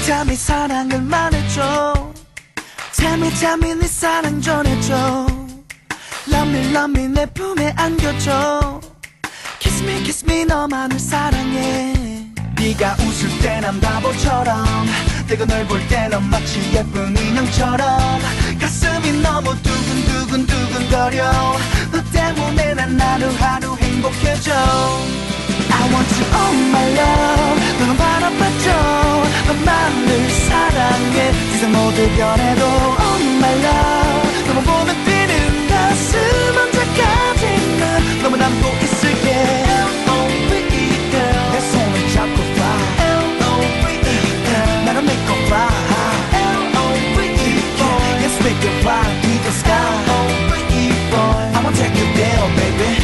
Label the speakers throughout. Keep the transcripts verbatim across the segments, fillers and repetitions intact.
Speaker 1: 잠이 사랑을 말해줘. 잠이 잠이 네 사랑 전해줘. Love me love me 내 품에 안겨줘. Kiss me kiss me 너만을 사랑해. 네가 웃을 때 난 바보처럼, 내가 널 볼 때 넌 마치 예쁜 인형처럼 가슴이 너무 두근두근 두근거려. 너 때문에 난 하루하루 행복해져. I want you all my love. 너는 바라봐줘. 너만을 사랑해. 세상 모두 변해도 all my love. 너만 보면 뛰는 가슴 언제까지 난 너만 안고 있을게. L O V E girl. 내 손을 잡고 fly. L O V E girl. 나를 믿고 fly. L O V E boy. Yes we can fly to the sky. L O V E boy. I wanna take you there baby.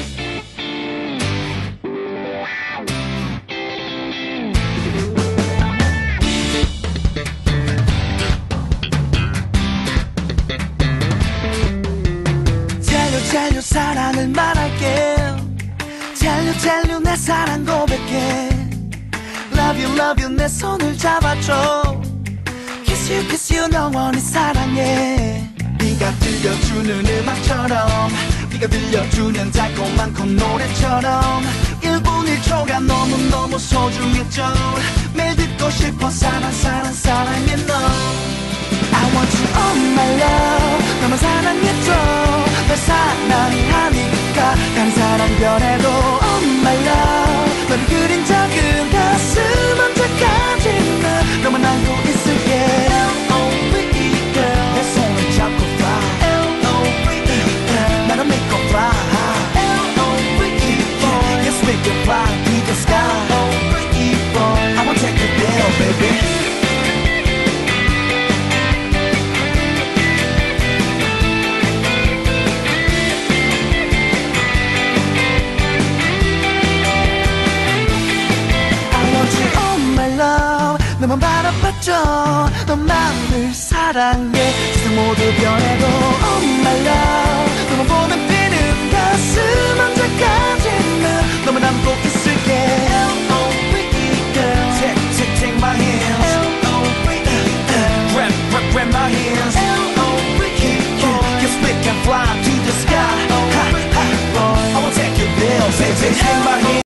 Speaker 1: Tell you 사랑을 말할게. Tell you tell you 내 사랑 고백해. Love you love you 내 손을 잡아줘. Kiss you kiss you 영원히 사랑해. 네가 들려주는 음악처럼, 네가 들려주는 달콤한 콧노래처럼 일 분 일 초가 너무너무 소중했죠. 매일 듣고 싶어 사랑 사랑 사랑해 너. I want you all my love. 너만 사랑해줘. 널 사랑하니까 간 사랑 변해도 all my love. 너를 그린 적은 가슴 언제까지나 너만 안고 있을게. L O V E girl. 내 손을 잡고 fly. L O V E girl. 나를 믿고 fly. L O V E boy. Yes we can fly to the sky. L O V E boy. I wanna take you there baby. 너만 바라봤죠. 너만을 사랑해. 세상 모두 변해도 oh my love. 너만 보면 뛰는 가슴 언제까지나 너만 안고 있을게. L O V E girl. Take, take, take my hands. L O V E girl. Grab, grab, grab my hands. L O V E boy. Yes we can fly to the sky. Ha, ha, boy. I wanna take you there baby. Take my hands.